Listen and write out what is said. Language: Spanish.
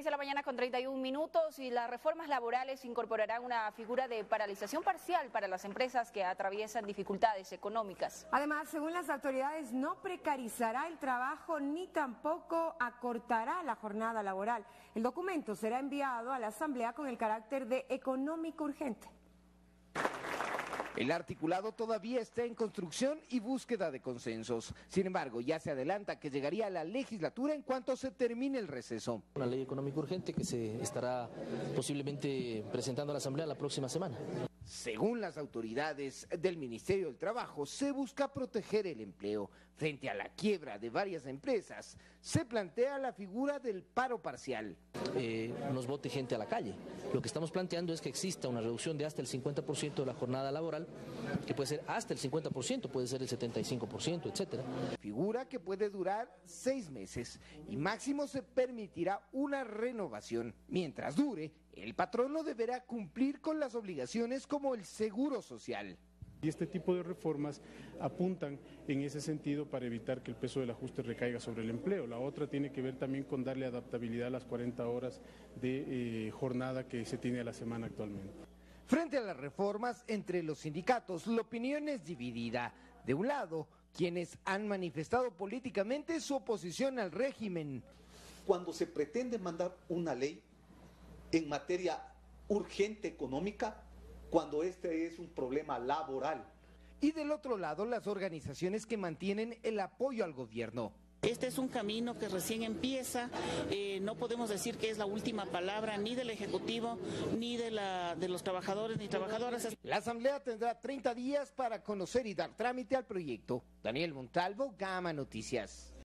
6 de la mañana con 31 minutos y las reformas laborales incorporarán una figura de paralización parcial para las empresas que atraviesan dificultades económicas. Además, según las autoridades, no precarizará el trabajo ni tampoco acortará la jornada laboral. El documento será enviado a la Asamblea con el carácter de económico urgente. El articulado todavía está en construcción y búsqueda de consensos. Sin embargo, ya se adelanta que llegaría a la legislatura en cuanto se termine el receso. Una ley económica urgente que se estará posiblemente presentando a la Asamblea la próxima semana. Según las autoridades del Ministerio del Trabajo, se busca proteger el empleo. Frente a la quiebra de varias empresas, se plantea la figura del paro parcial. Nos bote gente a la calle. Lo que estamos planteando es que exista una reducción de hasta el 50% de la jornada laboral, que puede ser hasta el 50%, puede ser el 75%, etcétera. Figura que puede durar 6 meses y máximo se permitirá una renovación. Mientras dure, el patrono deberá cumplir con las obligaciones como el seguro social. Y este tipo de reformas apuntan en ese sentido para evitar que el peso del ajuste recaiga sobre el empleo. La otra tiene que ver también con darle adaptabilidad a las 40 horas de jornada que se tiene a la semana actualmente. Frente a las reformas entre los sindicatos, la opinión es dividida. De un lado, quienes han manifestado políticamente su oposición al régimen. Cuando se pretende mandar una ley en materia urgente económica, cuando este es un problema laboral. Y del otro lado, las organizaciones que mantienen el apoyo al gobierno. Este es un camino que recién empieza, no podemos decir que es la última palabra ni del Ejecutivo, ni de los trabajadores ni trabajadoras. La Asamblea tendrá 30 días para conocer y dar trámite al proyecto. Daniel Montalvo, Gama Noticias.